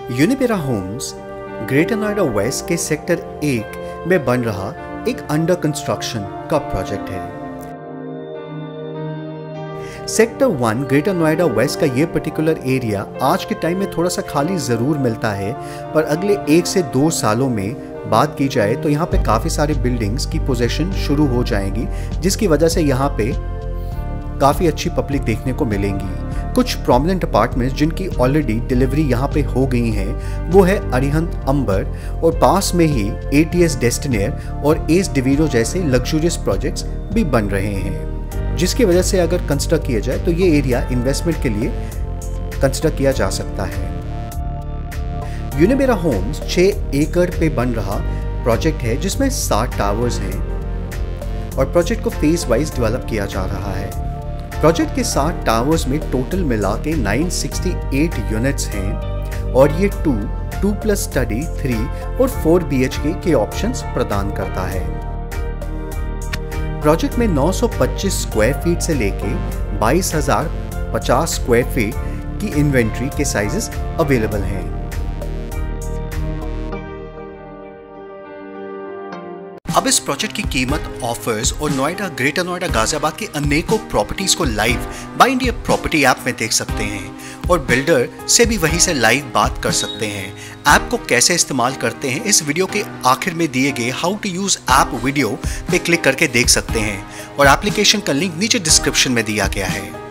यूनिबेरा homes Greater Noida West के sector 1 में बन रहा एक अंडर कंस्ट्रक्शन का प्रोजेक्ट है। सेक्टर 1 ग्रेटर नोएडा वेस्ट का ये पर्टिकुलर एरिया आज के टाइम में थोड़ा सा खाली ज़रूर मिलता है, पर अगले 1 से 2 सालों में बात की जाए तो यहाँ पे काफ़ी सारे बिल्डिंग्स की पोजीशन शुरू हो जाएंगी, जिसकी वजह से यहाँ पे काफ़ी अच्छी पब्लिक देखने को मिलेंगी। कुछ प्रोमिनेंट अपार्टमेंट्स जिनकी ऑलरेडी डिलीवरी यहाँ पे हो गई हैं वो है अरिहंत अंबर, और पास में ही ATS डेस्टिनेयर और एस डिवीरो जैसे लग्जूरियस प्रोजेक्ट्स भी बन रहे हैं, जिसकी वजह से अगर कंस्ट्रक्ट किया जाए तो ये एरिया इन्वेस्टमेंट के लिए कंस्ट्रक्ट किया जा सकता है। यूनिबेरा होम्स 6 एकड़ पे बन रहा प्रोजेक्ट है, जिसमें 60 टावर्स हैं और प्रोजेक्ट को फेज वाइज डेवलप किया जा रहा है। प्रोजेक्ट के 60 टावर्स में टोटल मिला के 968 यूनिट्स हैं और ये 2 प्लस स्टडी 3 और 4 BHK के ऑप्शंस प्रदान करता है। प्रोजेक्ट में 925 स्क्वायर फीट से लेके 22,050 स्क्वायर फीट की इन्वेंट्री के साइजेस अवेलेबल हैं। अब इस प्रोजेक्ट की कीमत, ऑफर्स और नोएडा, ग्रेटर नोएडा, गाजियाबाद की अनेकों प्रॉपर्टीज को live buy India property app में देख सकते हैं और बिल्डर से भी वहीं से लाइव बात कर सकते हैं। ऐप को कैसे इस्तेमाल करते हैं इस वीडियो के आखिर में दिए गए how to use app video पे क्लिक करके देख सकते हैं और एप्लीकेशन का लिंक नीचे डिस्क्रिप्शन में दिया गया है।